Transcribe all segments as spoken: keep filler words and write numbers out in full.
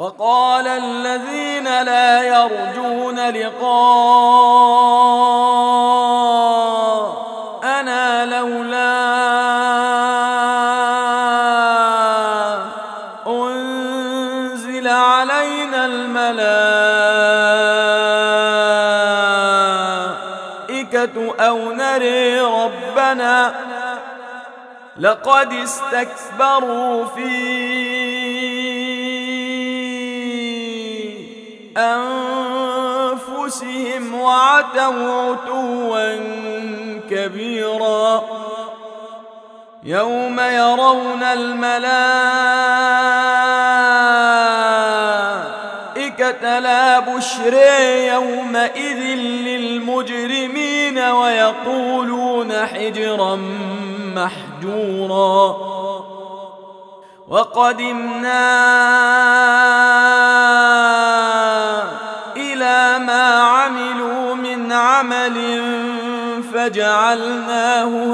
وقال الذين لا يرجون لقاءنا لولا أنزل علينا الملائكة أو نري ربنا لقد استكبروا في أنفسهم وعتوا عتوا كبيرا يوم يرون الملائكة لا بشرى يومئذ للمجرمين ويقولون حجرا محجورا وقدمنا إلى ما عملوا من عمل فجعلناه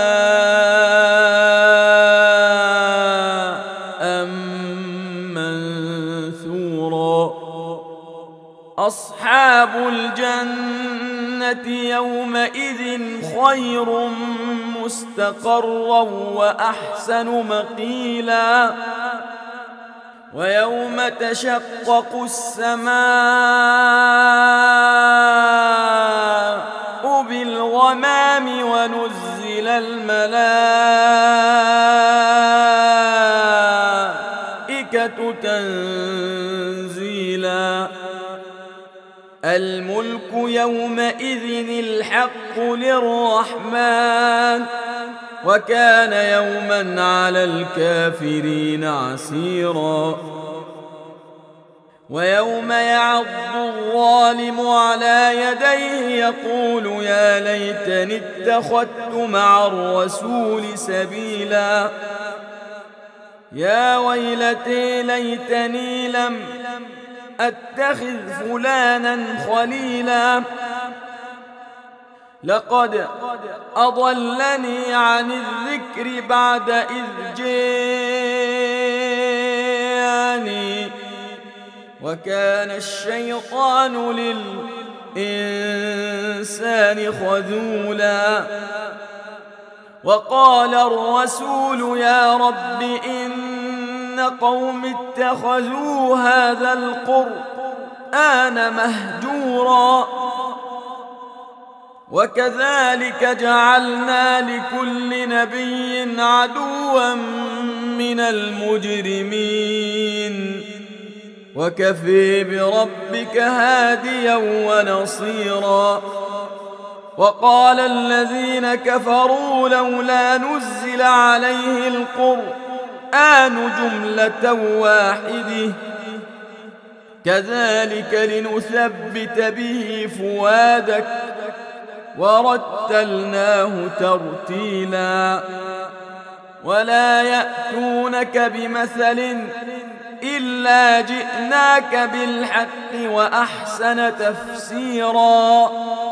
هباء منثورا أصحاب الجنة يومئذ خير مستقرا وأحسن مقيلا ويوم تشقق السماء بالغمام ونزل الملائكة تنزيلا الملك يومئذ الحق للرحمن وكان يوما على الكافرين عسيرا ويوم يعض الظالم على يديه يقول يا ليتني اتخذت مع الرسول سبيلا يا ويلتي ليتني لم أتخذ فلانا خليلا لقد أضلني عن الذكر بعد إذ جاءني وكان الشيطان للإنسان خذولا وقال الرسول يا رب إن قوم اتخذوا هذا القرآن مهجورا وكذلك جعلنا لكل نبي عدوا من المجرمين وكفى بربك هاديا ونصيرا وقال الذين كفروا لولا نزل عليه القرآن جملة واحدة كذلك لنثبت به فؤادك ورتلناه ترتيلا ولا يأتونك بمثل إلا جئناك بالحق وأحسن تفسيرا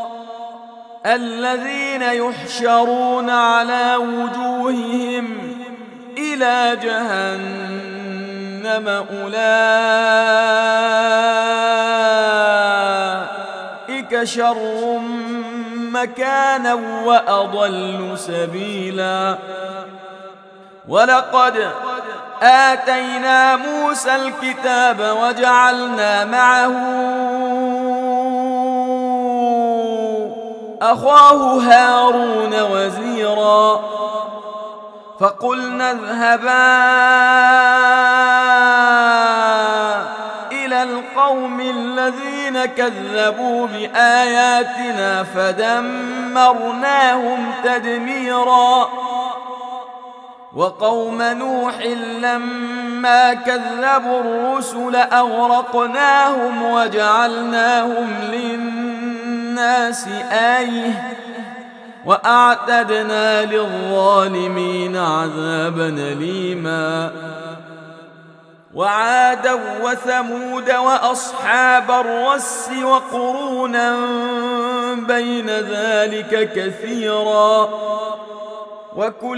الذين يحشرون على وجوههم إلى جهنم أولئك شر مكانا وأضل سبيلا ولقد آتينا موسى الكتاب وجعلنا معه أخاه هارون وزيرا فقلنا اذهبا إلى القوم الذين كذبوا بآياتنا فدمرناهم تدميرا وقوم نوح لما كذبوا الرسل أغرقناهم وجعلناهم للناس آية وأعتدنا للظالمين عذابا أليما وعادا وثمود وأصحاب الرس وقرونا بين ذلك كثيرا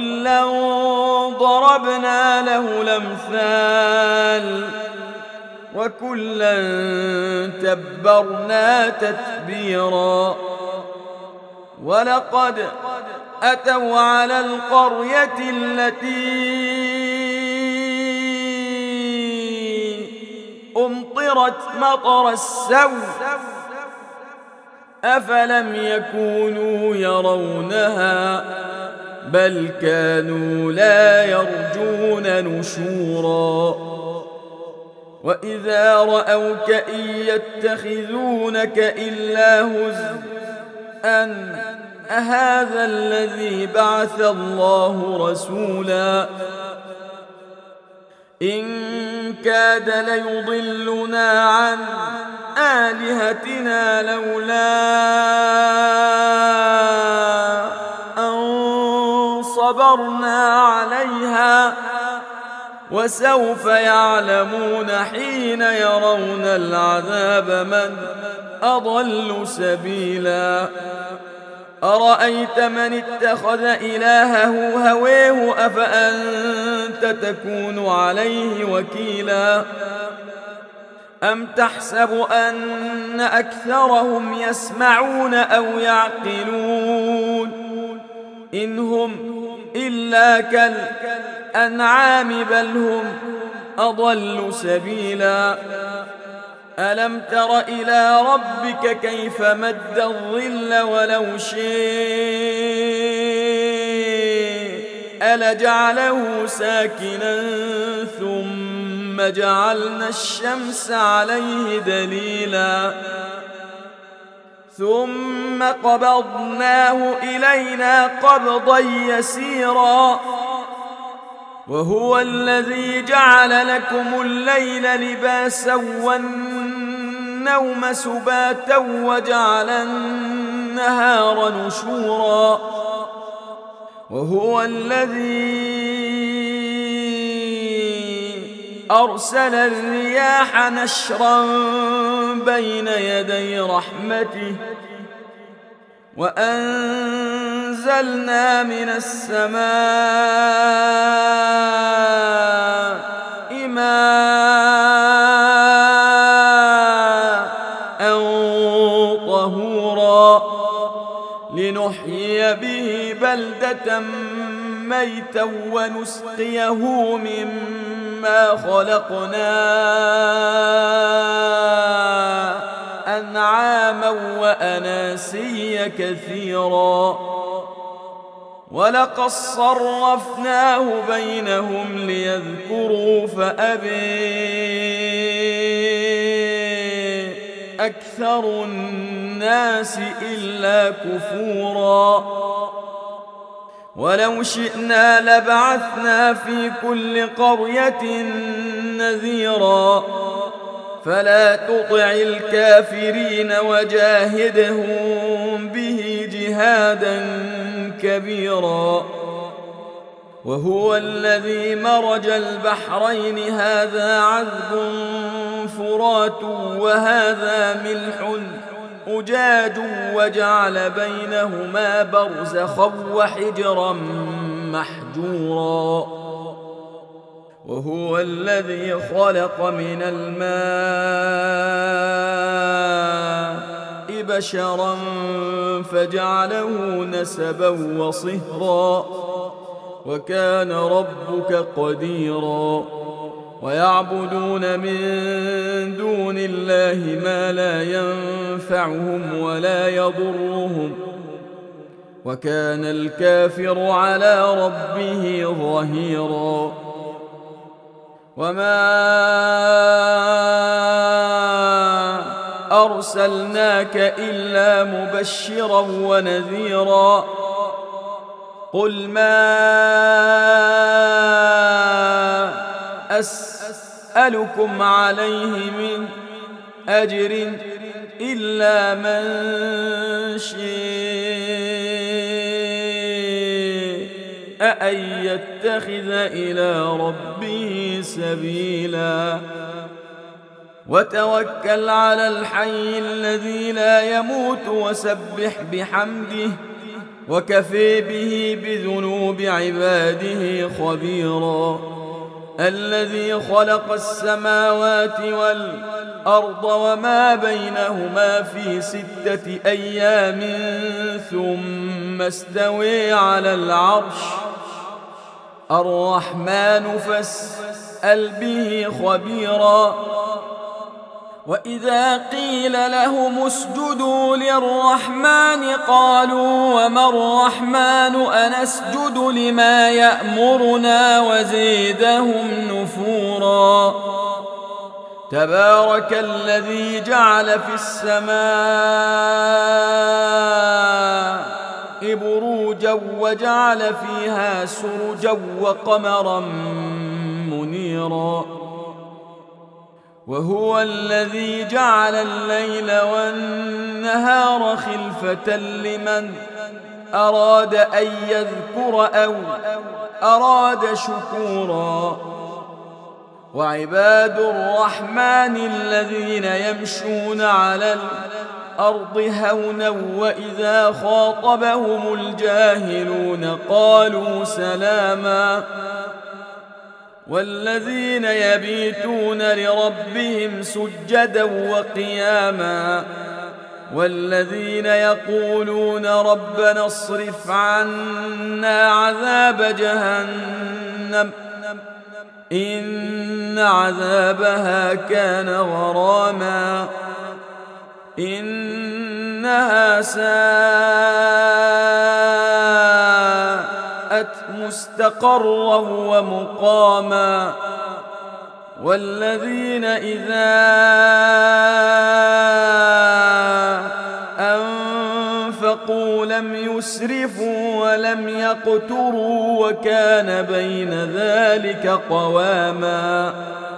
وكلا ضربنا له الأمثال وكلا تبرنا تتبيرا ولقد أتوا على القرية التي أمطرت مطر السوء أفلم يكونوا يرونها بل كانوا لا يرجون نشورا وإذا رأوك إن يتخذونك إلا هزءا أهذا الذي بعث الله رسولا إن كاد ليضلنا عن آلهتنا لولا أن صبرنا عليها وسوف يعلمون حين يرون العذاب من أضل سبيلا أرأيت من اتخذ إلهه هواه أفأنت تكون عليه وكيلا أم تحسب أن أكثرهم يسمعون أو يعقلون إن هم إلا كالأنعام بل هم أضل سبيلا ألم تر إلى ربك كيف مد الظل ولو شيء لجعله ساكنا ثم جعلنا الشمس عليه دليلا ثم قبضناه إلينا قبضا يسيرا وهو الذي جعل لكم الليل لباسا والنوم سباتا وجعل النهار نشورا وهو الذي أرسل الرياح نشرا بين يدي رحمته وأنزلنا من السماء ماء طهورا لنحيي به بلدة ميتا ونسقيه مما خلقنا أنعاما وأناسيا كثيرا ولقد صرفناه بينهم ليذكروا فأبي أكثر الناس إلا كفورا ولو شئنا لبعثنا في كل قرية نذيرا فلا تطع الكافرين وجاهدهم به جهادا كبيرا وهو الذي مرج البحرين هذا عذب فرات وهذا ملح أجاج وجعل بينهما برزخا وحجرا محجورا وهو الذي خلق من الماء بشرا فجعله نسبا وصهرا وكان ربك قديرا ويعبدون من دون الله ما لا ينفعهم ولا يضرهم وكان الكافر على ربه ظهيرا وما أرسلناك إلا مبشرا ونذيرا قل ما أسألكم عليه من أجر إلا من شاء أن يتخذ إلى ربه سبيلا وتوكل على الحي الذي لا يموت وسبح بحمده وكفى به بذنوب عباده خبيرا الذي خلق السماوات والأرض وما بينهما في ستة أيام ثم استوى على العرش الرحمن فاسأل به خبيرا وإذا قيل لهم اسجدوا للرحمن قالوا وما الرحمن أنسجد لما يأمرنا وزيدهم نفورا تبارك الذي جعل في السماء بروجا وجعل فيها سرجا وقمرا منيرا وهو الذي جعل الليل والنهار خلفة لمن أراد أن يذكر أو أراد شكورا وعباد الرحمن الذين يمشون على الأرض هونا وإذا خاطبهم الجاهلون قالوا سلاما والذين يبيتون لربهم سجدا وقياما والذين يقولون ربنا اصرف عنا عذاب جهنم إن عذابها كان غراما إنها ساءت مستقرا ومقاما والذين إذا أنفقوا لم يسرفوا ولم يقتروا وكان بين ذلك قواما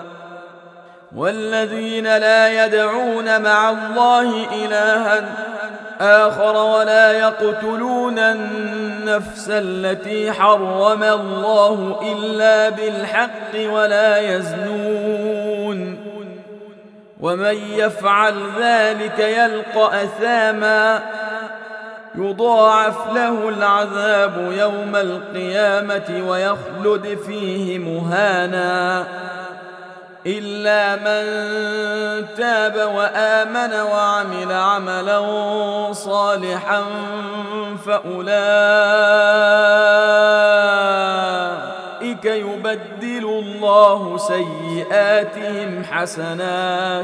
والذين لا يدعون مع الله إلها آخر ولا يقتلون النفس التي حرم الله إلا بالحق ولا يزنون ومن يفعل ذلك يلقى أثاما يضاعف له العذاب يوم القيامة ويخلد فيه مهانا إلا من تاب وآمن وعمل عملا صالحا فأولئك يبدل الله سيئاتهم حسنات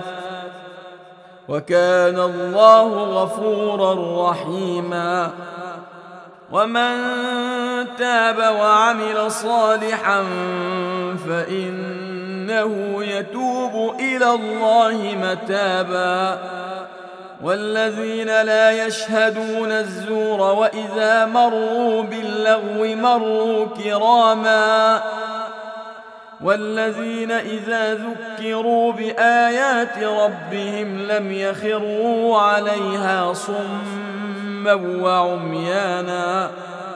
وكان الله غفورا رحيما ومن تاب وعمل صالحا فإنه يتوب إلى الله متابا والذين لا يشهدون الزور وإذا مروا باللغو مروا كراما والذين إذا ذكروا بآيات ربهم لم يخروا عليها صما وعميانا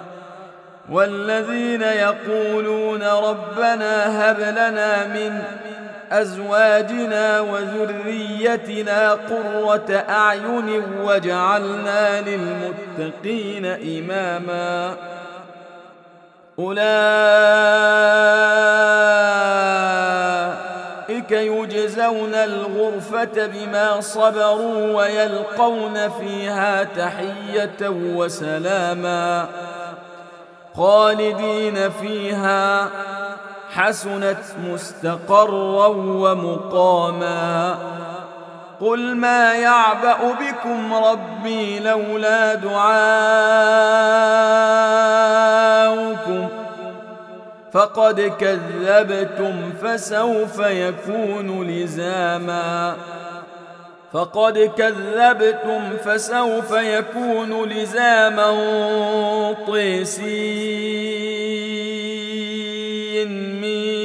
والذين يقولون ربنا هب لنا من أزواجنا وذريتنا قرة أعين واجعلنا للمتقين إماما أولئك يجزون الغرفة بما صبروا ويلقون فيها تحية وسلاما خالدين فيها حسنت مستقرا ومقاما قل ما يعبأ بكم ربي لولا دعاؤكم فقد كذبتم فسوف يكون لزاما فقد كذبتم فسوف يكون لزاما طيسين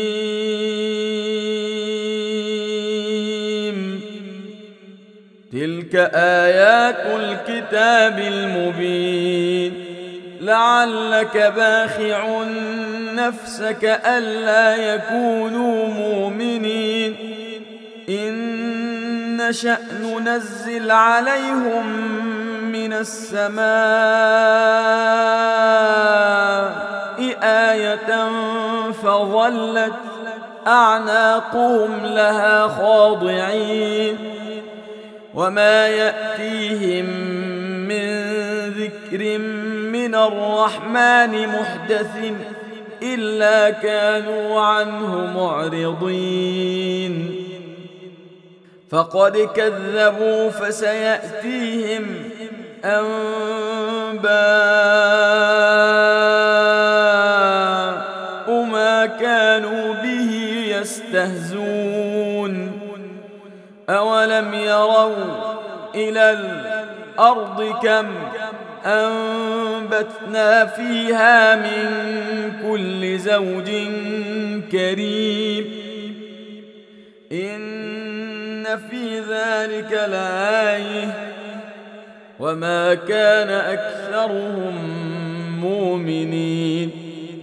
ميم تلك آيات الكتاب المبين لعلك باخع نفسك ألا يكونوا مؤمنين إن نشأ ننزل عليهم من السماء آية فظلت أعناقهم لها خاضعين وما يأتيهم من ذكر من الرحمن محدث إلا كانوا عنه معرضين فقد كذبوا فسيأتيهم أنباء ما كانوا به يستهزون أولم يروا إلى الأرض كم أنبتنا فيها من كل زوج كريم إن في ذلك لآية وما كان أكثرهم مؤمنين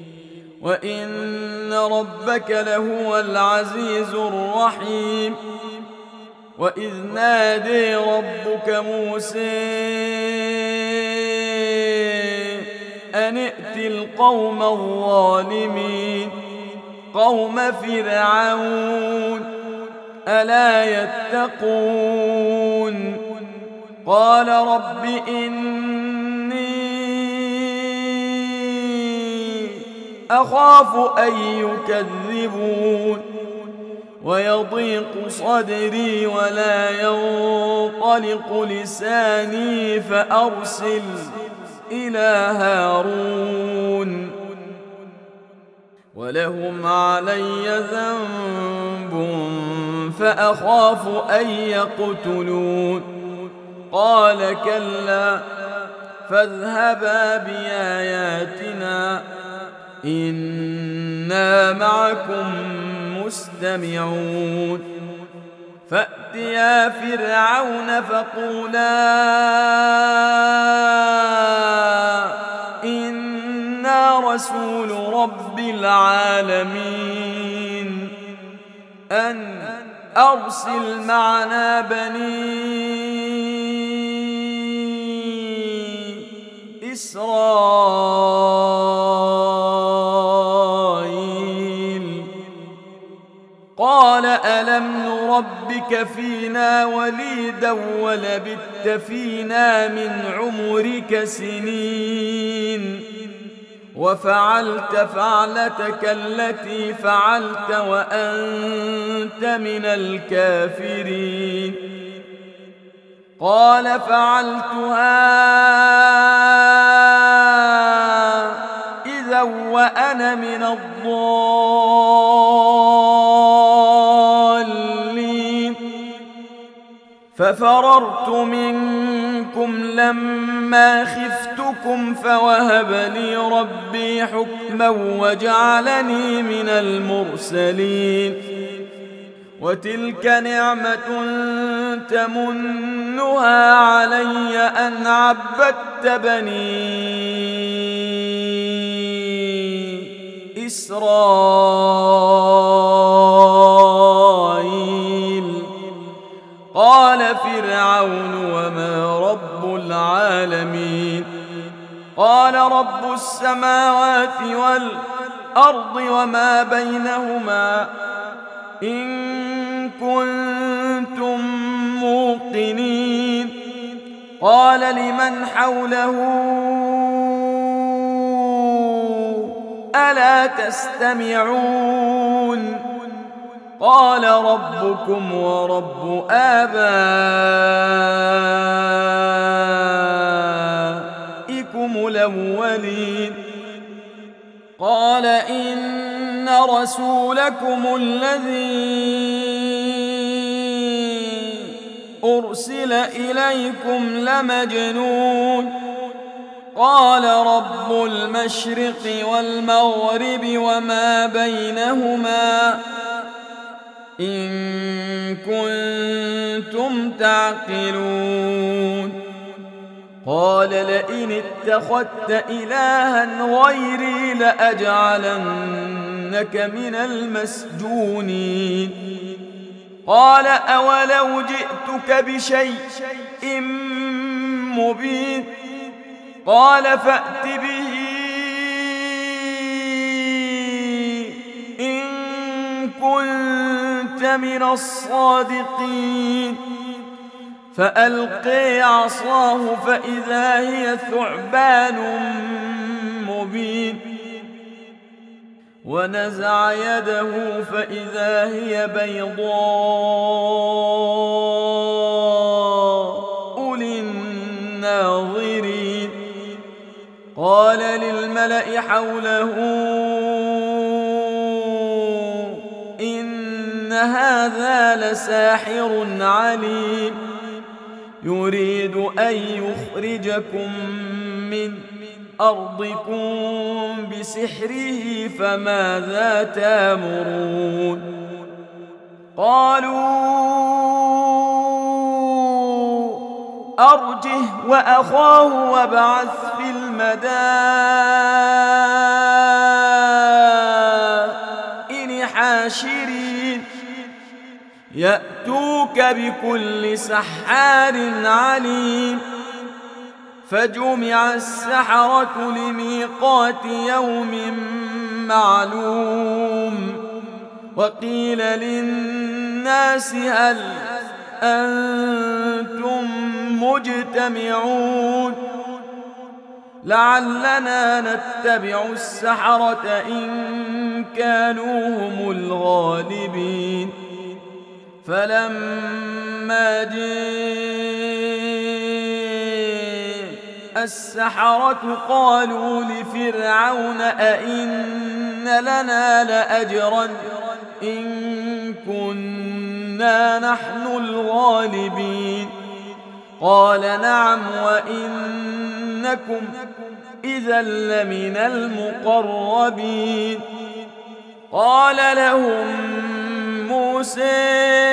وإن ربك لهو العزيز الرحيم وإذ نادي ربك موسى أن ائت القوم الظالمين قوم فرعون ألا يتقون قال رب إني أخاف أن يكذبون ويضيق صدري ولا ينطلق لساني فأرسل إلى هارون ولهم علي ذنب فأخاف أن يقتلون قال كلا فاذهبا بآياتنا إنا معكم مستمعون فأتيا فرعون فقولا إنا رسول رب العالمين أن أرسل معنا بني إسرائيل قال ألم نربك فينا وليدا ولبثت فينا من عمرك سنين وفعلت فعلتك التي فعلت وأنت من الكافرين قال فعلتها إذا وأنا من الضالين ففررت منكم لما خفتكم فوهب لي ربي حكما وجعلني من المرسلين وتلك نعمة تمنها علي أن عبدت بني إسرائيل قال فرعون وما رب العالمين قال رب السماوات والأرض وما بينهما إن كنتم موقنين قال لمن حوله ألا تستمعون قال ربكم ورب آبائكم الأولين قال إن رسولكم الذي أرسل إليكم لمجنون قال رب المشرق والمغرب وما بينهما إن كنتم تعقلون قال لئن اتخذت إلها غيري لأجعلنك من المسجونين قال أولو جئتك بشيء مبين قال فأت به إن كنت من الصادقين فألقي عصاه فإذا هي ثعبان مبين ونزع يده فإذا هي بيضاء للناظرين قال للملأ حوله إن هذا لساحر عليم يريد أن يخرجكم من أرضكم بسحره فماذا تأمرون قالوا أرجه وأخاه وابعث في المدائن حاشرين يأتوك بكل سحار عليم فجمع السحرة لميقات يوم معلوم وقيل للناس هل أنتم مجتمعون لعلنا نتبع السحرة إن كانوا هم الغالبين فلما جاء السحرة قالوا لفرعون أئن لنا لأجرا إن كنا نحن الغالبين قال نعم وإنكم إذا لمن المقربين قال لهم موسى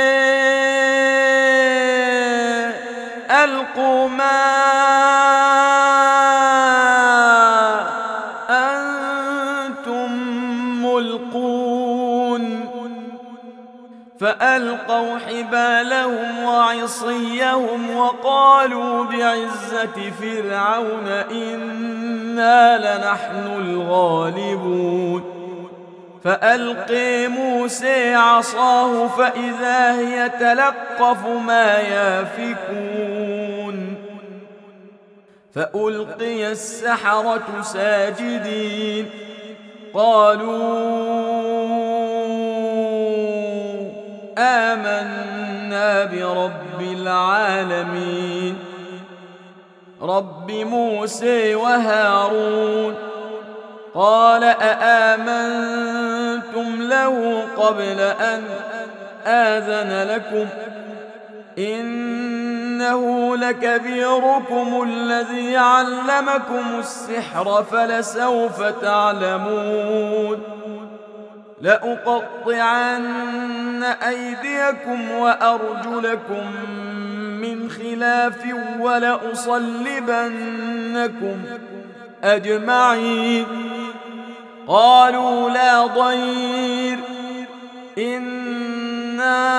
ألقوا ما أنتم ملقون فألقوا حبالهم وعصيهم وقالوا بعزة فرعون إنا لنحن الغالبون فألقي موسى عصاه فإذا هي تلقف ما يافكون فألقي السحرة ساجدين قالوا آمنا برب العالمين رب موسى وهارون قال أآمنتم له قبل أن آذن لكم إنه لكبيركم الذي علمكم السحر فلسوف تعلمون لأقطعن أيديكم وأرجلكم من خلاف ولأصلبنكم أجمعين قالوا لا ضير إنا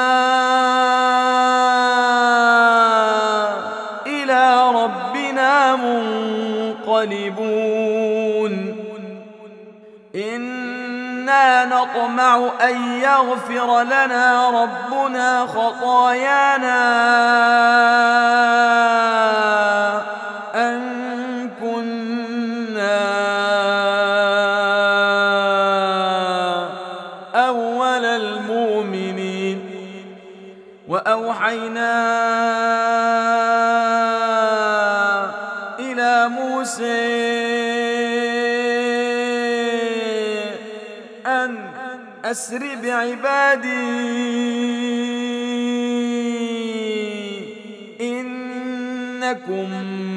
إلى ربنا منقلبون إنا نطمع أن يغفر لنا ربنا خطايانا أن كنا أول المؤمنين وأوحينا إلى موسى أن أسر بعبادي إنكم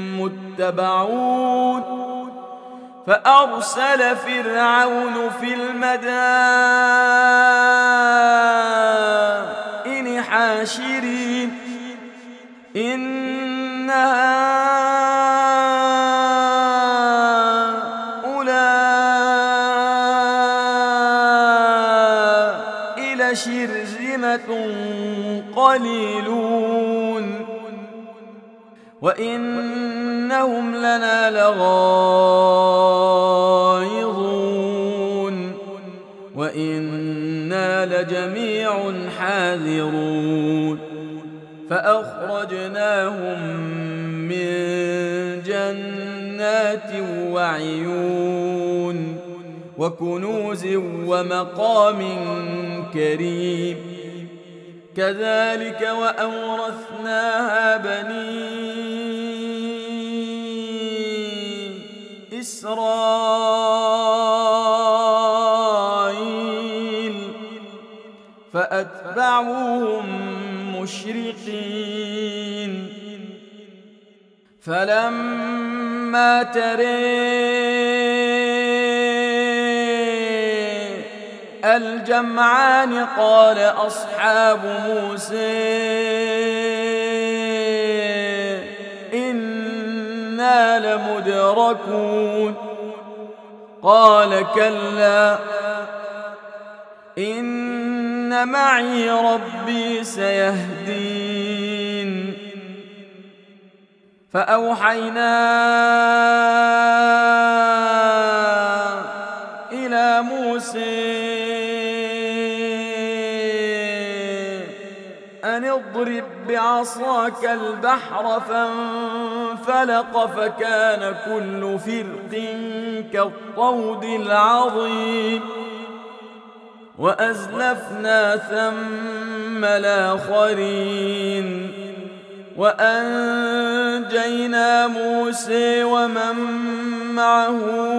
متبعون فأرسل فرعون في المدائن حاشرين إن هؤلاء لشرذمة قليلون وإنهم لنا لغائظون وإنا جميع حاذرون فأخرجناهم من جنات وعيون وكنوز ومقام كريم كذلك وأورثناها بني إسرائيل فأتبعوهم مشرقين فلما تري الجمعان قال أصحاب موسى إنا لمدركون قال كلا إن معي ربي سيهدين فأوحينا إلى موسى أن اضرب بعصاك البحر فانفلق فكان كل فرق كالطود العظيم وأزلفنا ثم الآخرين وأنجينا موسى ومن معه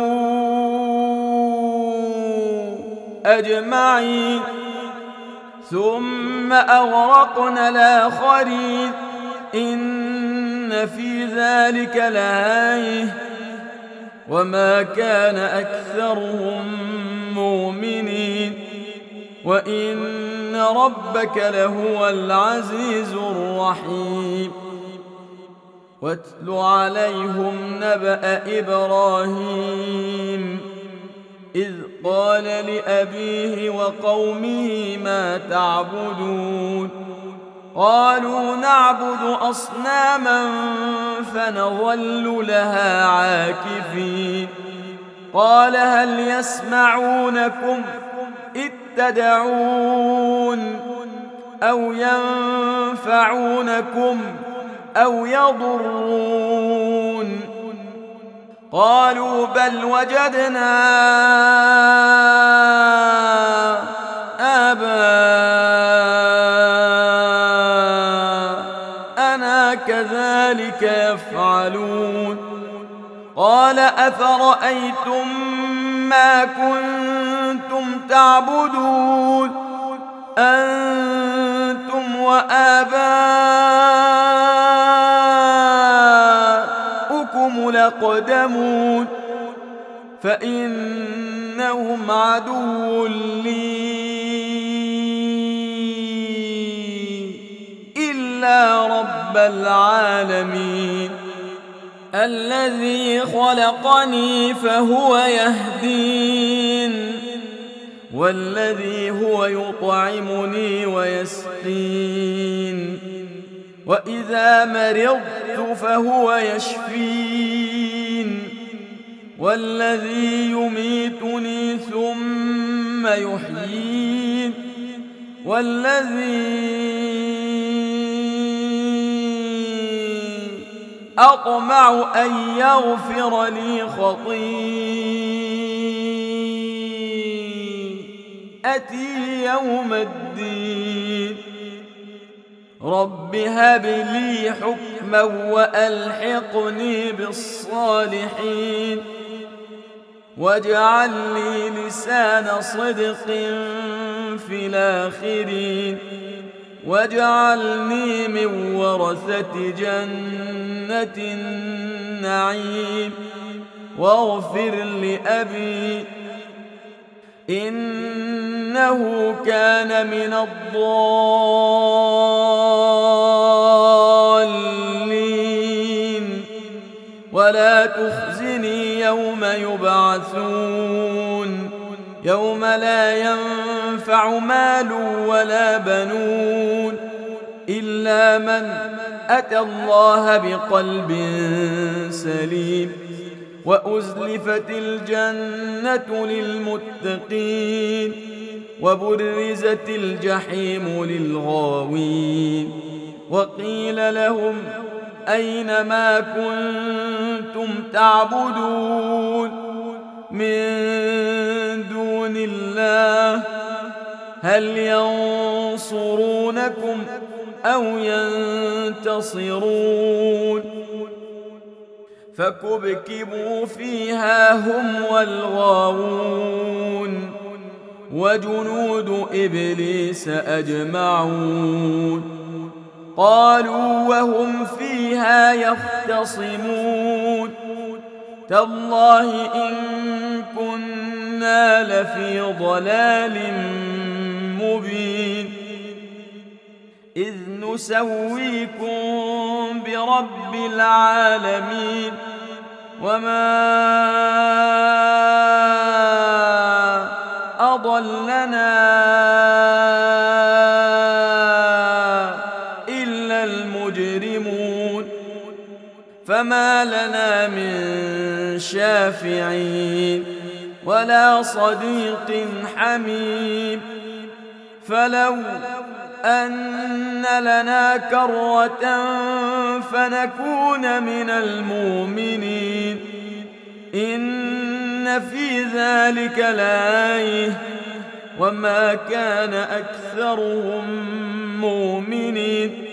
أجمعين ثم أغرقنا الآخرين إن في ذلك لآية وما كان أكثرهم مؤمنين وإن ربك لهو العزيز الرحيم واتل عليهم نبأ إبراهيم إذ قال لأبيه وقومه ما تعبدون قالوا نعبد أصناما فنظل لها عاكفين قال هل يسمعونكم إذ تدعون أو ينفعونكم أو يضرون قالوا بل وجدنا آباءنا كذلك يفعلون قال أفرأيتم ما كنتم تعبدون أنتم وآباؤكم الأقدمون فإنهم عدو لي إلا رب العالمين الذي خلقني فهو يهدين والذي هو يطعمني ويسقين وإذا مرضت فهو يشفين والذي يميتني ثم يحيين والذي أطمع أن يغفر لي خطيئتي يوم الدين رب هب لي حكما وألحقني بالصالحين واجعل لي لسان صدق في الآخرين واجعلني من ورثة جنة النعيم واغفر لأبي إنه كان من الضالين ولا تخزني يوم يبعثون يوم لا ينفع مال ولا بنون إلا من أتى الله بقلب سليم وأزلفت الجنة للمتقين وبرزت الجحيم للغاوين وقيل لهم أين ما كنتم تعبدون من دون الله هل ينصرونكم أو ينتصرون فكبكبوا فيها هم والغاوون وجنود إبليس أجمعون قالوا وهم فيها يختصمون تالله إن كنا لفي ضلال مبين إذ نسويكم برب العالمين وما أضلنا إلا المجرمون فما لنا من شافعين ولا صديق حميم فلو أن لنا كرة فنكون من المؤمنين إن في ذلك لآية وما كان أكثرهم مؤمنين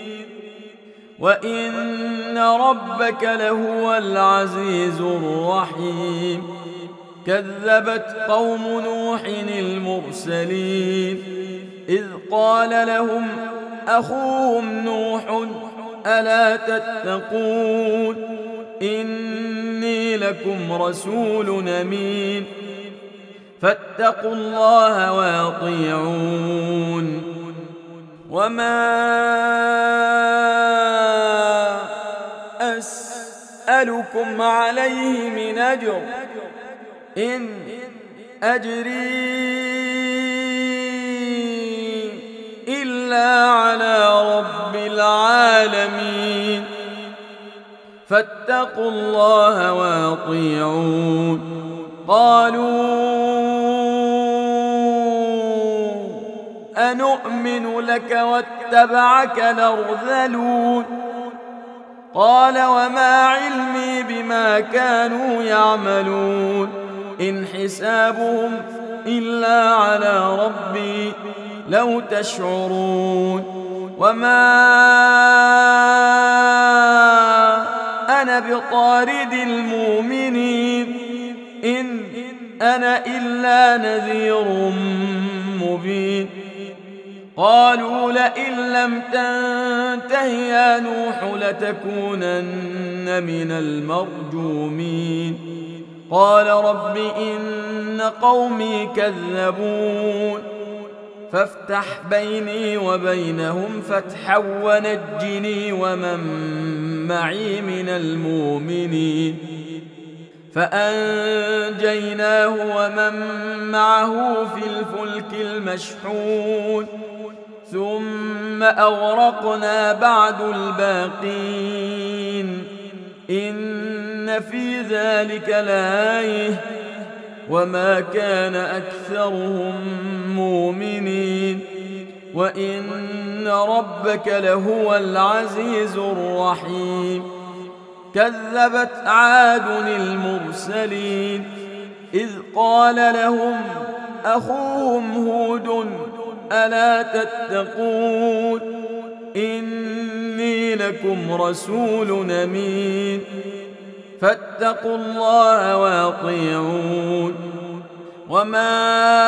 وإن ربك لهو العزيز الرحيم كذبت قوم نوح المرسلين إذ قال لهم أخوهم نوح ألا تتقون إني لكم رسول أمين فاتقوا الله وأطيعون وما أسألكم عليه من أجر إن أجري إلا على رب العالمين فاتقوا الله وأطيعون قالوا أنؤمن لك واتبعك الأرذلون قال وما علمي بما كانوا يعملون إن حسابهم إلا على ربي لو تشعرون وما أنا بطارد المؤمنين إن أنا إلا نذير مبين قالوا لئن لم تنته يا نوح لتكونن من المرجومين قال رب إن قومي كذبون فافتح بيني وبينهم فتحا ونجني ومن معي من المؤمنين فأنجيناه ومن معه في الفلك المشحون ثم أغرقنا بعد الباقين إن في ذلك لآية وما كان أكثرهم مؤمنين وإن ربك لهو العزيز الرحيم كذبت عاد المرسلين إذ قال لهم أخوهم هود ألا تتقون إني لكم رسول أمين فاتقوا الله وأطيعون وما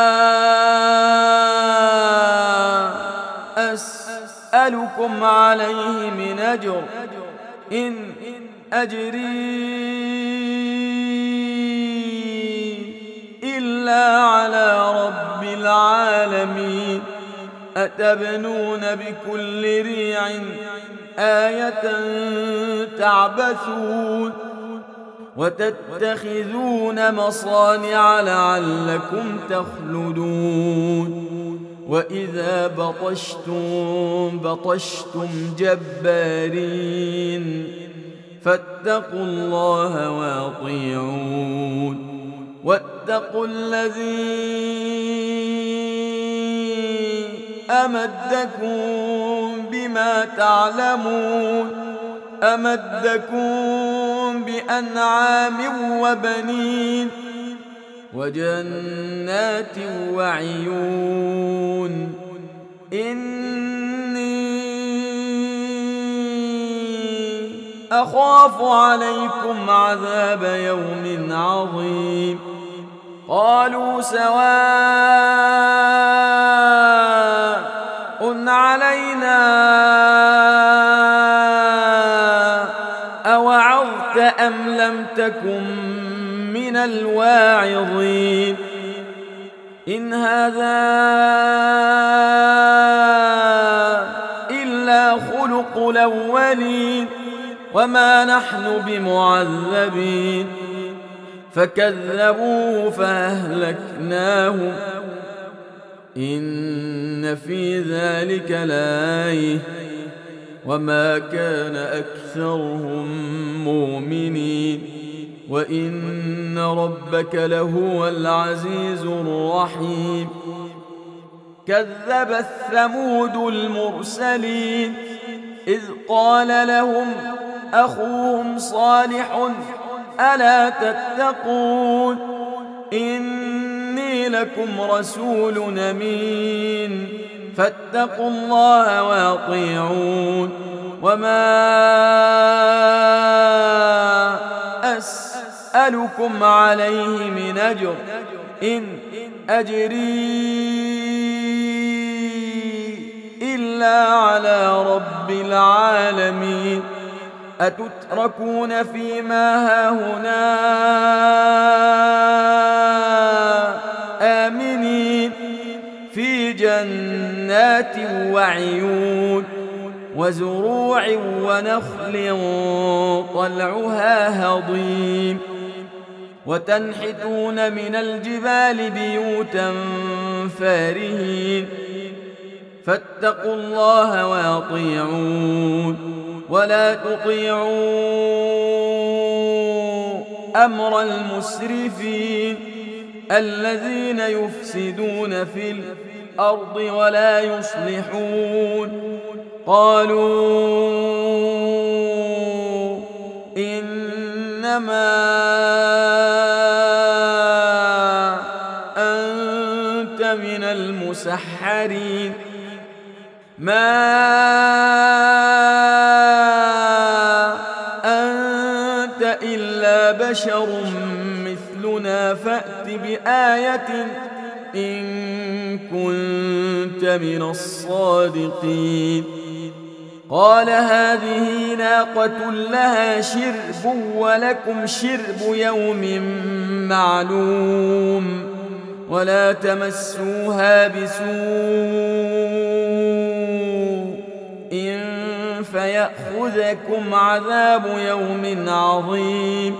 أسألكم عليه من أجر إن أجري إلا على رب العالمين أتبنون بكل ريع آية تعبثون وتتخذون مصانع لعلكم تخلدون وإذا بطشتم بطشتم جبارين فاتقوا الله وأطيعون واتقوا الذي أمدكم بما تعلمون أمدكم بأنعام وبنين وجنات وعيون إني أخاف عليكم عذاب يوم عظيم قالوا سواء علينا أوعظت أم لم تكن من الواعظين إن هذا إلا خلق الأولين وما نحن بمعذبين فكذبوه فأهلكناهم إن في ذلك لآية وما كان أكثرهم مؤمنين وإن ربك لهو العزيز الرحيم كذبت ثمود المرسلين إذ قال لهم أخوهم صالح ألا تتقون إني لكم رسول أمين فاتقوا الله وأطيعون وما أسألكم عليه من أجر إن أجري إلا على رب العالمين أتتركون فيما هاهنا آمنين في جنات وعيون وزروع ونخل طلعها هضيم وتنحتون من الجبال بيوتا فارهين فاتقوا الله وأطيعون ولا تطيعوا أمر المسرفين الذين يفسدون في الأرض ولا يصلحون قالوا إنما أنت من المسحرين ما أنت إلا بشر مثلنا فأت بآية إن كنت من الصادقين قال هذه ناقة لها شرب ولكم شرب يوم معلوم ولا تمسوها بسوء إن فيأخذكم عذاب يوم عظيم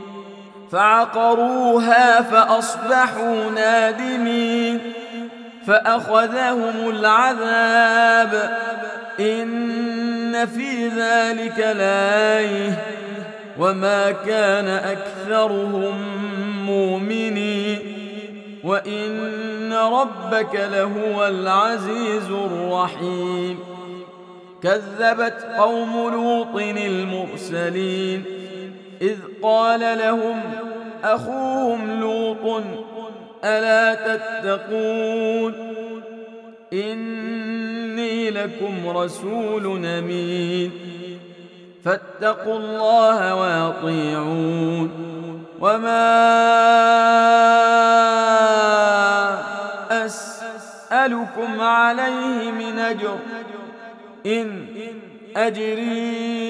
فعقروها فأصبحوا نادمين فأخذهم العذاب إن في ذلك لآية وما كان أكثرهم مؤمنين وإن ربك لهو العزيز الرحيم كذبت قوم لوط المرسلين إذ قال لهم أخوهم لوط ألا تتقون إني لكم رسول أمين فاتقوا الله وأطيعون وما أسألكم عليه من أجر إن أجري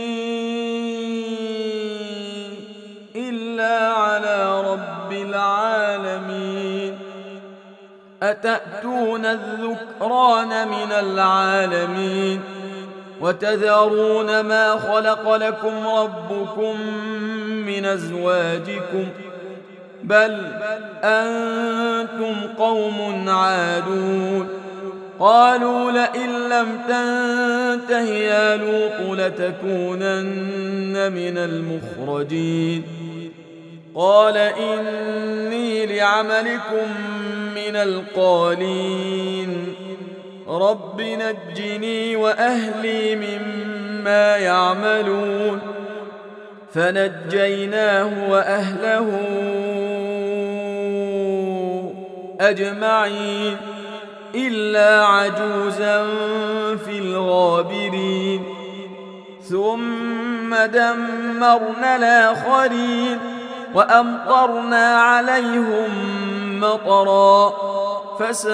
إلا على رب العالمين أتأتون الذكران من العالمين وتذرون ما خلق لكم ربكم من أزواجكم بل أنتم قوم عادون قالوا لئن لم تنته يا لوط لتكونن من المخرجين قال إني لعملكم من القالين رب نجني وأهلي مما يعملون فنجيناه وأهله أجمعين إلا عجوزا في الغابرين ثم دمرنا الآخرين وأمطرنا عليهم مطرا فساء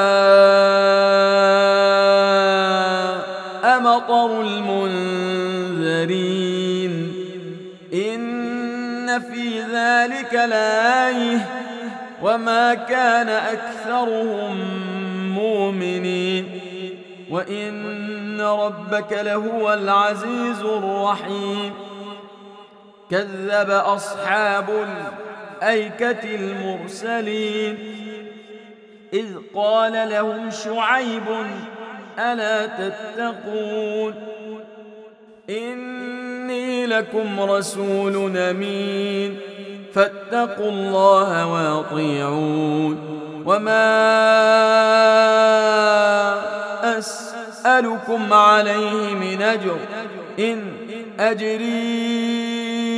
مطر المنذرين إن في ذلك لآية وما كان أكثرهم مؤمنين وإن ربك لهو العزيز الرحيم كذب أصحاب الأيكة المرسلين إذ قال لهم شعيب ألا تتقون إني لكم رسول أمين فاتقوا الله وأطيعون وما أسألكم عليه من أجر إن أجري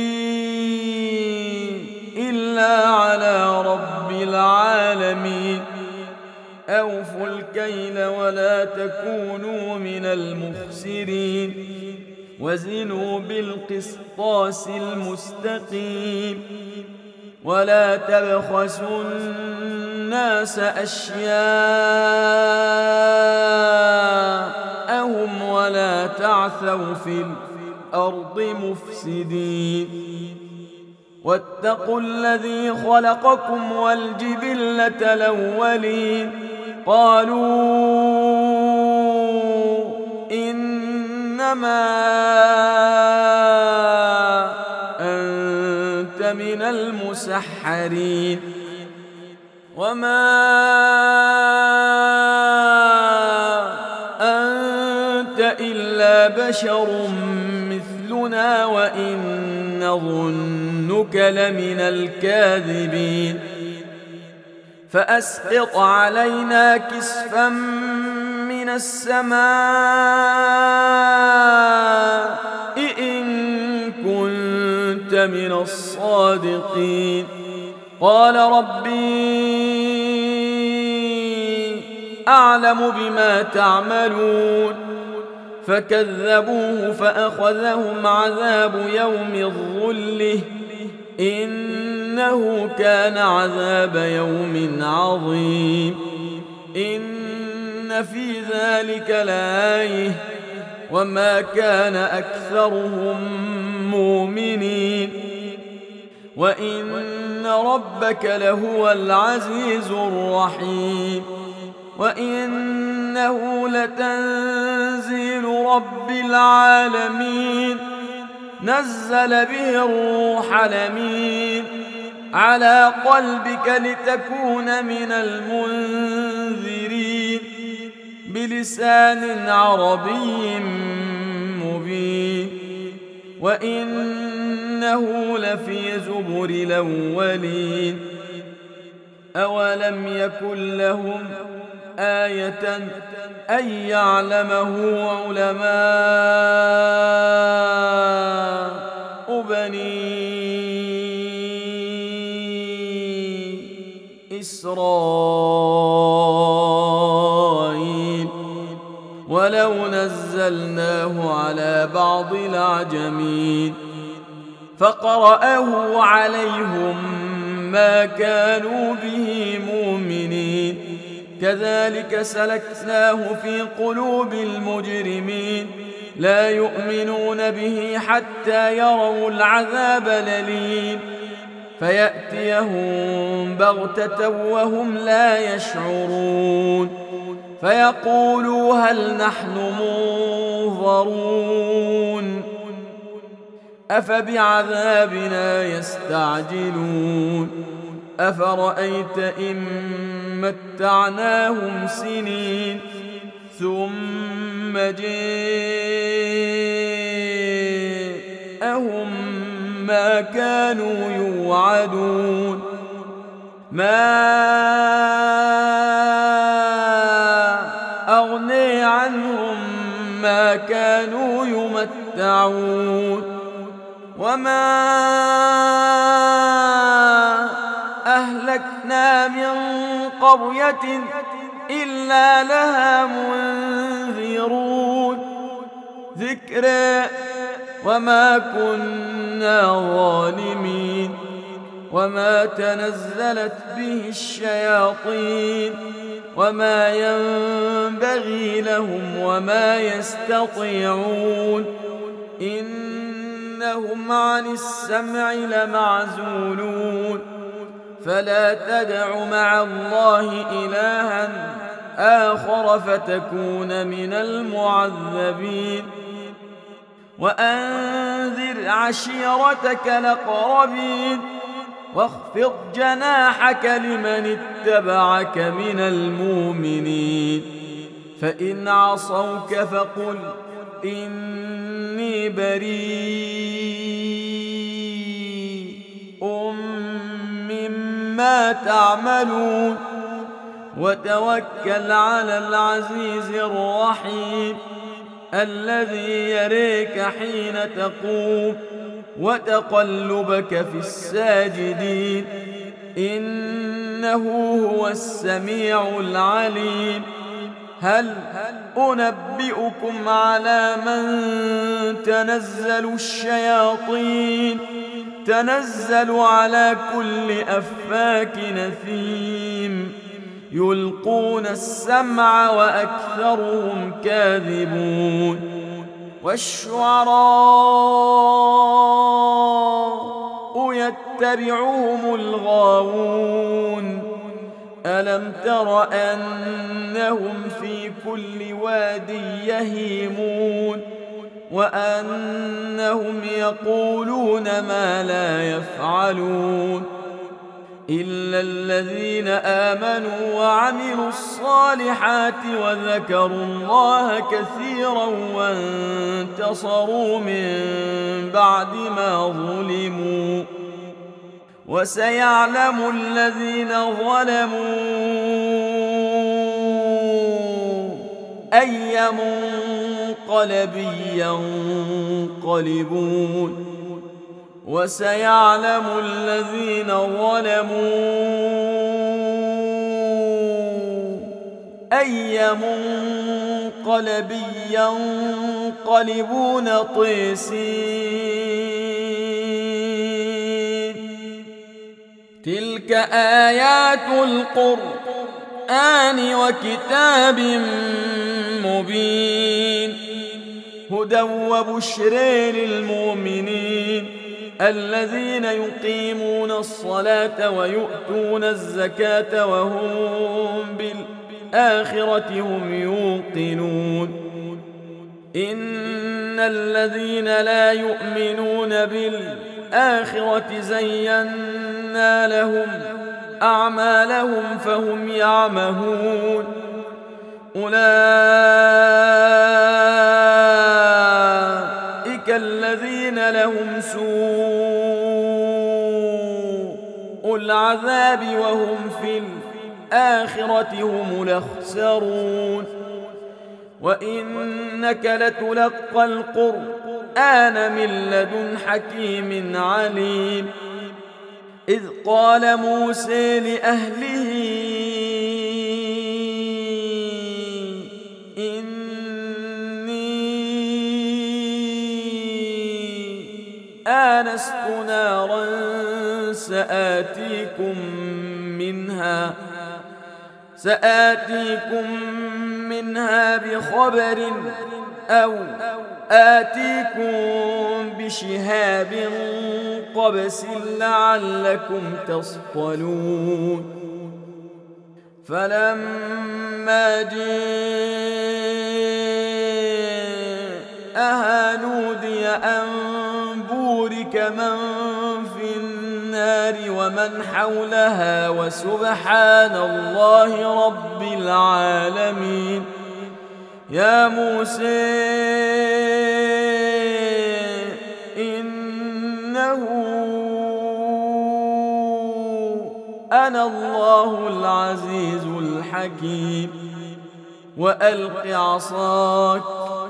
إلا على رب العالمين أوفوا الكيل ولا تكونوا من المخسرين وزنوا بالقسطاس المستقيم ولا تبخسوا الناس أشياءهم ولا تعثوا في الأرض مفسدين واتقوا الذي خلقكم والجبلة الأولين قالوا إنما أنت من المسحرين وما أنت إلا بشر مثلنا وإن نظنك لمن الكاذبين فأسقط علينا كسفا من السماء إن كنت من الصادقين قال ربي أعلم بما تعملون فكذبوه فأخذهم عذاب يوم الظلة إنه كان عذاب يوم عظيم إن في ذلك لآية وما كان أكثرهم مؤمنين وإن ربك لهو العزيز الرحيم وإنه لتنزيل رب العالمين نزل به الروح الأمين على قلبك لتكون من المنذرين بلسان عربي مبين وإنه لفي زبر الأولين أولم يكن لهم آية أن يعلمه علماء بني إسرائيل ولو نزلناه على بعض الأعجمين فقرأه عليهم ما كانوا به مؤمنين كذلك سلكناه في قلوب المجرمين لا يؤمنون به حتى يروا العذاب الأليم فيأتيهم بغتة وهم لا يشعرون فيقولوا هل نحن منظرون أفبعذابنا يستعجلون أفرأيت إن متعناهم سنين ثم جاءهم ما كانوا يوعدون ما أغني عنهم ما كانوا يمتعون وما أهلكنا من قرية إلا لها منذرون ذكرى وما كنا ظالمين وما تنزلت به الشياطين وما ينبغي لهم وما يستطيعون إنهم عن السمع لمعزولون فلا تدع مع الله إلها آخر فتكون من المعذبين وأنذر عشيرتك الأقربين واخفض جناحك لمن اتبعك من المؤمنين فإن عصوك فقل إني بريء مما تعملون وتوكل على العزيز الرحيم الذي يريك حين تقوم وتقلبك في الساجدين إنه هو السميع العليم هل أنبئكم على من تنزل الشياطين تنزل على كل أفاك نثيم يلقون السمع وأكثرهم كاذبون والشعراء يتبعهم الغاوون ألم تر أنهم في كل واد يهيمون وأنهم يقولون ما لا يفعلون إلا الذين آمنوا وعملوا الصالحات وذكروا الله كثيرا وانتصروا من بعد ما ظلموا وسيعلم الذين ظلموا أي منقلب ينقلبون وسيعلم الذين ظلموا أي منقلب ينقلبون طيسين تلك آيات القرآن وكتاب مبين هدى وبشر للمؤمنين الذين يقيمون الصلاة ويؤتون الزكاة وهم بالآخرة هم يوقنون إن الذين لا يؤمنون بالآخرة زينا لهم أعمالهم فهم يعمهون أولئك الذين لهم سوء العذاب وهم في الآخرة هم الأخسرون وإنك لتلقى القرآن من لدن حكيم عليم إذ قال موسى لأهله آنست نارا سآتيكم منها سآتيكم منها بخبر أو آتيكم بشهاب قبس لعلكم تصطلون فلما جاءها نودي أن بورك من في النار ومن حولها وسبحان الله رب العالمين يا موسى إنه أنا الله العزيز الحكيم وألق عصاك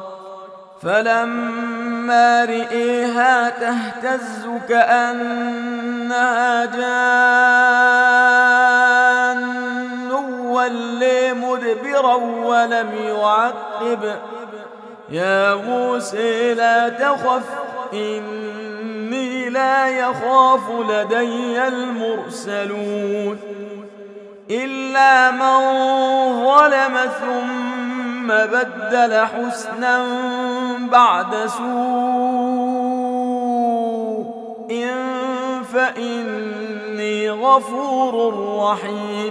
فلما رئيها تهتز كأنها جان ولي مدبرا ولم يعقب يا موسى لا تخف إني لا يخاف لدي المرسلون إلا من ظلم ثم بدل حسنا بعد سوء فإني غفور رحيم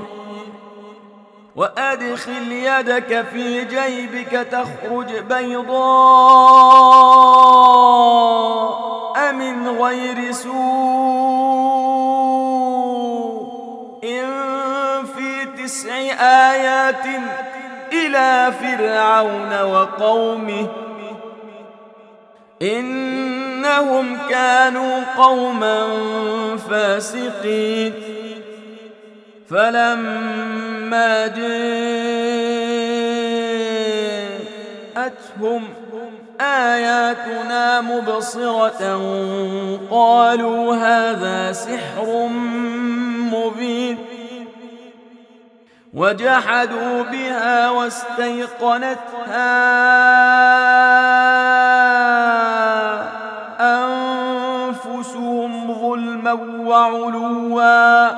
وأدخل يدك في جيبك تخرج بيضاء من غير سوء في تسع آيات إلى فرعون وقومه إنهم كانوا قوما فاسقين فلما جاءتهم آياتنا مبصرة قالوا هذا سحر مبين وجحدوا بها واستيقنتها أنفسهم ظلما وعلوا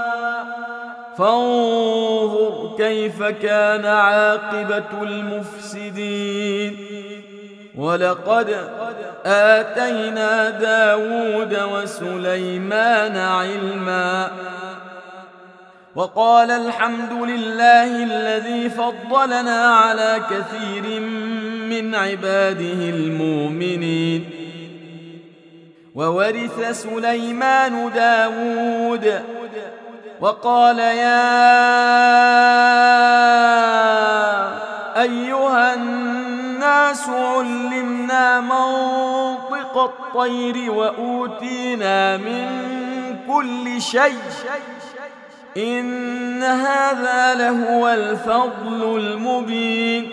فانظر كيف كان عاقبة المفسدين ولقد آتينا داود وسليمان علما وقال الحمد لله الذي فضلنا على كثير من عباده المؤمنين وورث سليمان داود وقال يا أيها الناس علمنا منطق الطير وأوتينا من كل شيء إن هذا لهو الفضل المبين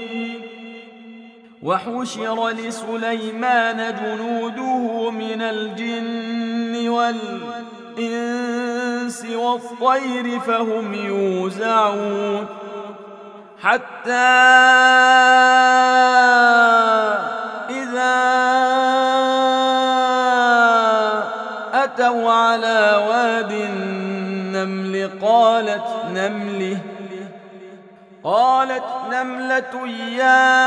وحشر لسليمان جنوده من الجن والإنس والطير فهم يوزعون حتى إذا أتوا على واد النمل قالت نمله قالت نملة يا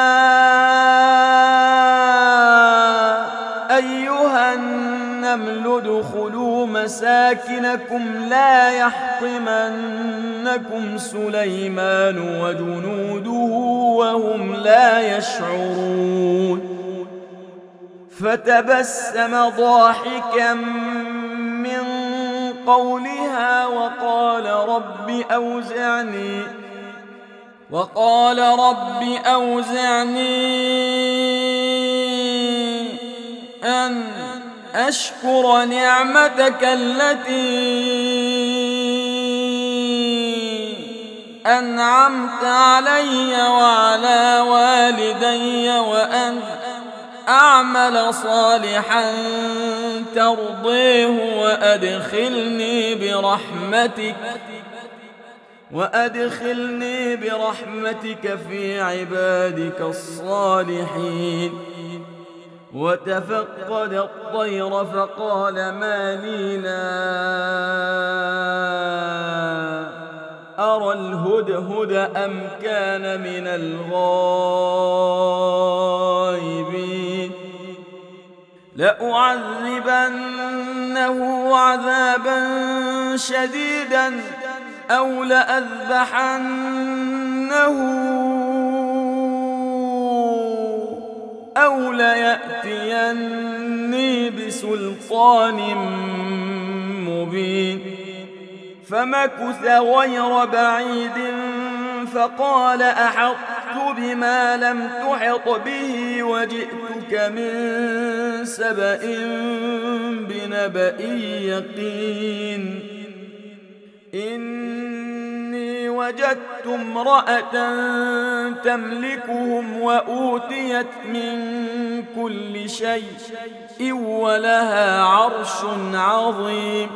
أيها النمل ادخلوا مساكنكم لا يحطمنكم سليمان وجنوده وهم لا يشعرون فتبسم ضاحكا من قولها وقال رب أوزعني وقال رب أوزعني أن أشكر نعمتك التي أنعمت علي وعلى والدي وأن أعمل صالحا ترضيه وأدخلني برحمتك وأدخلني برحمتك في عبادك الصالحين وتفقد الطير فقال ما لي لا أرى الهدهد أم كان من الغائبين لأعذبنه عذابا شديدا أو لأذبحنه أو ليأتيني بسلطان مبين فمكث غير بعيد فقال أحطت بما لم تحط به وجئتك من سبأ بنبأ يقين إني وجدت امرأة تملكهم وأوتيت من كل شيء ولها عرش عظيم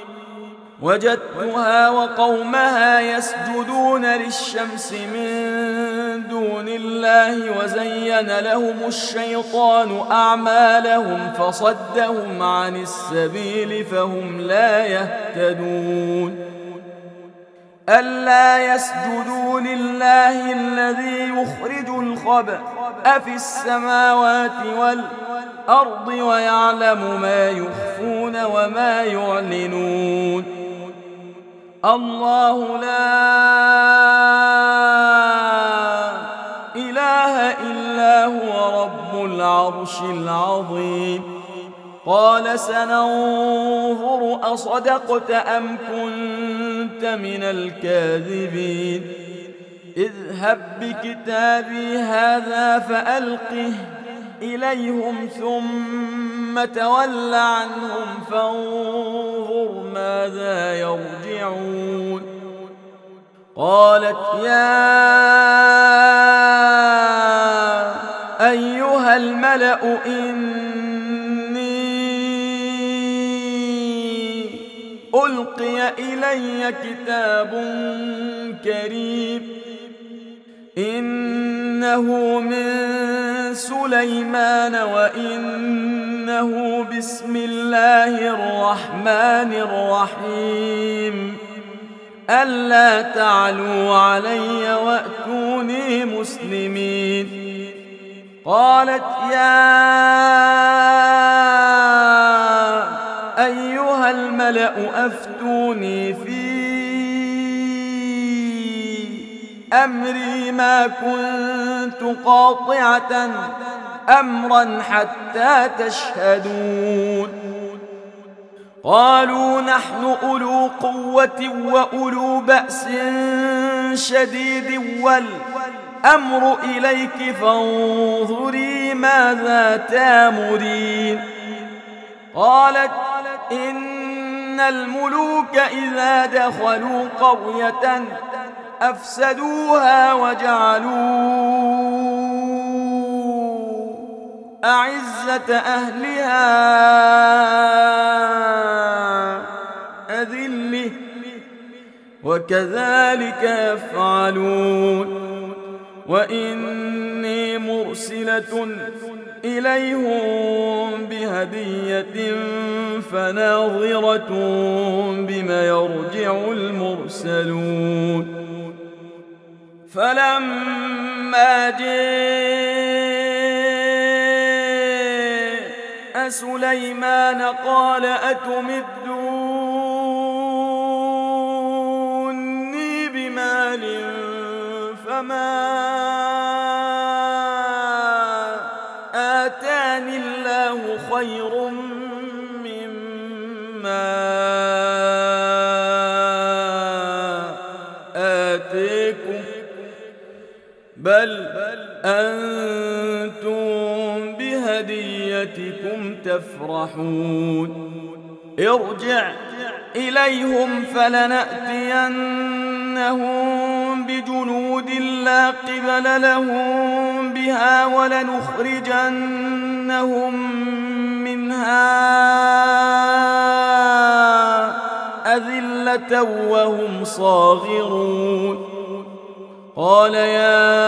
وجدتها وقومها يسجدون للشمس من دون الله وزين لهم الشيطان أعمالهم فصدهم عن السبيل فهم لا يهتدون ألا يسجدوا لله الذي يخرج الخبأ في السماوات والأرض ويعلم ما يخفون وما يعلنون الله لا إله إلا هو رب العرش العظيم قال سننظر أصدقت أم كنت من الكاذبين اذهب بكتابي هذا فألقه إليهم ثم تول عنهم فانظر ماذا يرجعون قالت يا أيها الملأ إني ألقي إلي كتاب كريم إنه من سليمان وإنه بسم الله الرحمن الرحيم ألا تعلوا علي وأتوني مسلمين قالت يا أيها الملأ أفتوني في أمري ما كنت قاطعة أمرا حتى تشهدون قالوا نحن أولو قوة وأولو بأس شديد والأمر إليك فانظري ماذا تامرين قالت إن الملوك إذا دخلوا قرية أفسدوها وجعلوا أعزة أهلها أذلة وكذلك يفعلون وإني مرسلة إليهم بهدية فناظرة بما يرجع المرسلون فلما جاء سليمان قال أتمدوني بمال فما آتاني الله خير مما آتيكم بل أنتم بهديتكم تفرحون ارجع إليهم فلنأتينهم بجنود لا قبل لهم بها ولنخرجنهم منها أذلة وهم صاغرون قال يا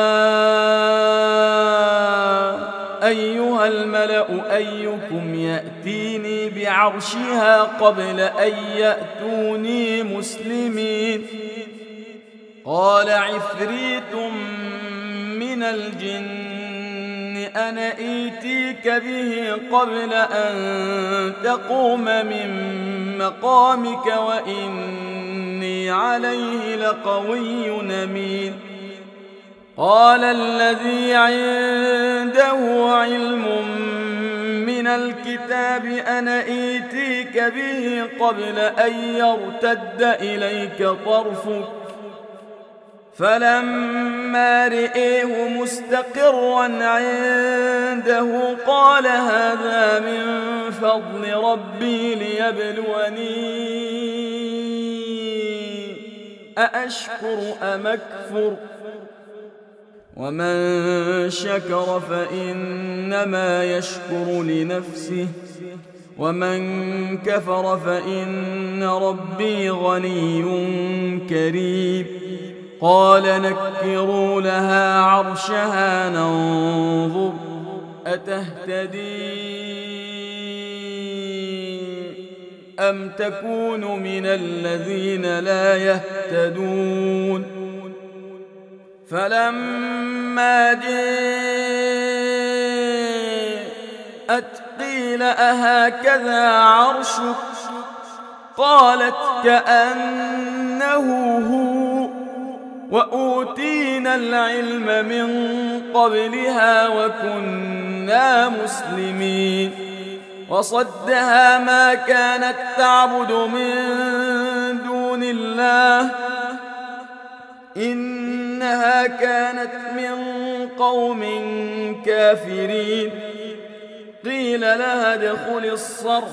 أيها الملأ أيكم يأتيني بعرشها قبل أن يأتوني مسلمين قال عفريت من الجن أنا آتيك به قبل أن تقوم من مقامك وإني عليه لقوي أمين قال الذي عنده علم من الكتاب أنا آتيك به قبل أن يرتد إليك طرفك فلما رئيه مستقرا عنده قال هذا من فضل ربي ليبلوني أأشكر أم أكفر ومن شكر فإنما يشكر لنفسه ومن كفر فإن ربي غني كريم قال نكروا لها عرشها ننظر أتهتدي أم تكون من الذين لا يهتدون فلما جاءت قيل أهكذا عرشك قالت كأنه هو وأوتينا العلم من قبلها وكنا مسلمين وصدها ما كانت تعبد من دون الله إنها كانت من قوم كافرين قيل لها ادخل الصرح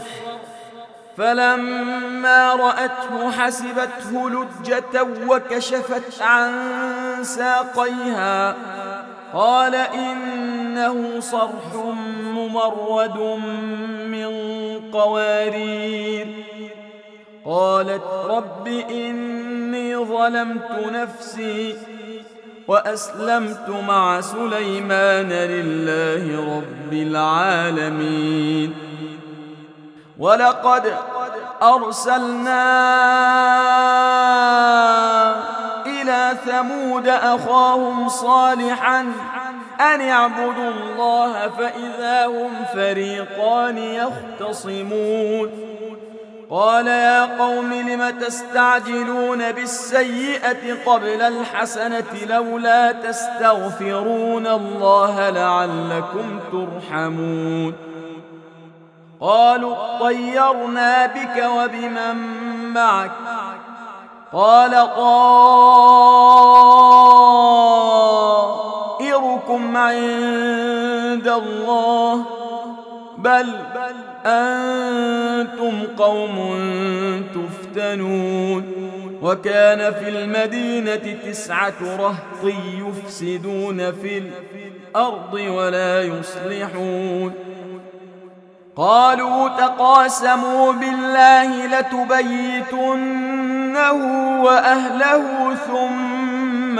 فلما رأته حسبته لجة وكشفت عن ساقيها قال إنه صرح ممرد من قوارير قالت رب إني ظلمت نفسي وأسلمت مع سليمان لله رب العالمين ولقد أرسلنا إلى ثمود أخاهم صالحا أن اعبدوا الله فإذا هم فريقان يختصمون قال يا قوم لم تستعجلون بالسيئة قبل الحسنة لولا تستغفرون الله لعلكم ترحمون قالوا اطيرنا بك وبمن معك قال طائركم عند الله بل أنتم قوم تفتنون وكان في المدينة تسعة رهط يفسدون في الأرض ولا يصلحون قالوا تقاسموا بالله لتبيتنه وأهله ثم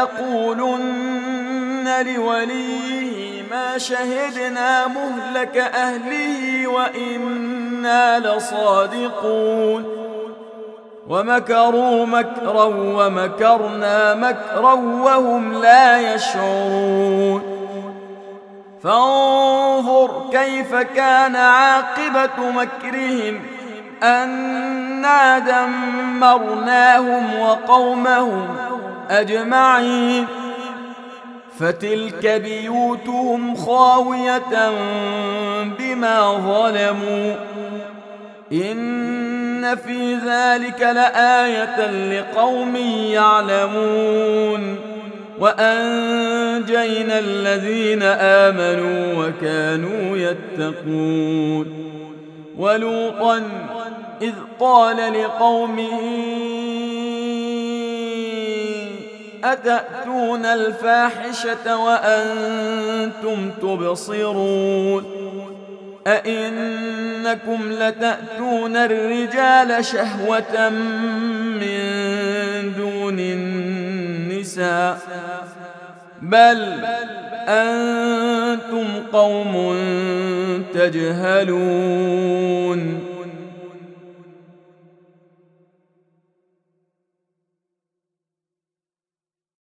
لتقولن لوليه ما شهدنا مهلك أهله وإنا لصادقون ومكروا مكرا ومكرنا مكرا وهم لا يشعرون فانظر كيف كان عاقبة مكرهم أنا دمرناهم وقومهم أجمعين فتلك بيوتهم خاوية بما ظلموا إن في ذلك لآية لقوم يعلمون وأنجينا الذين آمنوا وكانوا يتقون ولوطا إذ قال لقومه أتأتون الفاحشة وأنتم تبصرون أئنكم لتأتون الرجال شهوة من دون النساء بل أنتم قوم تجهلون